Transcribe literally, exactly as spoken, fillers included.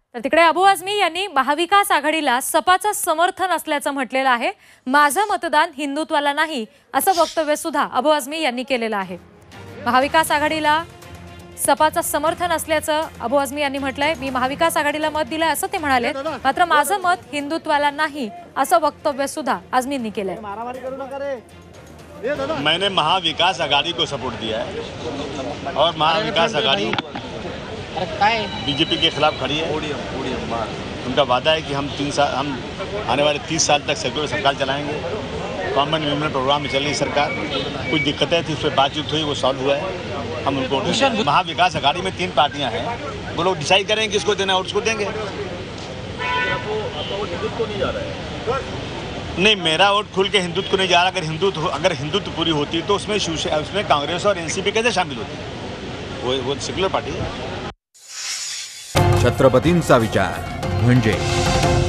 तर तिकडे अबू आझमी यांनी महाविकास आघाडीला सपाचं समर्थन असल्याचं म्हटलेलं आहे। माझं मतदान हिंदुत्वाला नाही असं वक्तव्य सुद्धा अबू आझमी यांनी केलेलं आहे। महाविकास आघाडीला सपाचं समर्थन असल्याचं अबू आझमी यांनी म्हटलंय। मी महाविकास आघाडीला मत दिलंय असं ते म्हणाले, मात्र माझं मत हिंदुत्वाला नाही असं वक्तव्य सुद्धा आझमींनी केलंय। मैंने महाविकास आघाड़ी को सपोर्ट दिया है और महाविकास आघाड़ी बीजेपी के खिलाफ खड़ी है। उनका वादा है कि हम तीन साल हम आने वाले तीस साल तक सेक्युलर सरकार चलाएंगे। कॉमन विमेन प्रोग्राम में चल रही सरकार, कुछ दिक्कतें थी उस पर बातचीत हुई, वो सॉल्व हुआ है। हम उनको महाविकास आघाड़ी में तीन पार्टियां हैं, वो लोग डिसाइड करेंगे किसको देना है और उसको देंगे। नहीं, मेरा वोट खुल के हिंदुत्व को नहीं जा रहा। अगर हिंदुत्व अगर हिंदुत्व पूरी होती तो उसमें उसमें कांग्रेस और एनसीपी कैसे शामिल होती? वो वो सेक्युलर पार्टी है। छत्रपतींचा विचार म्हणजे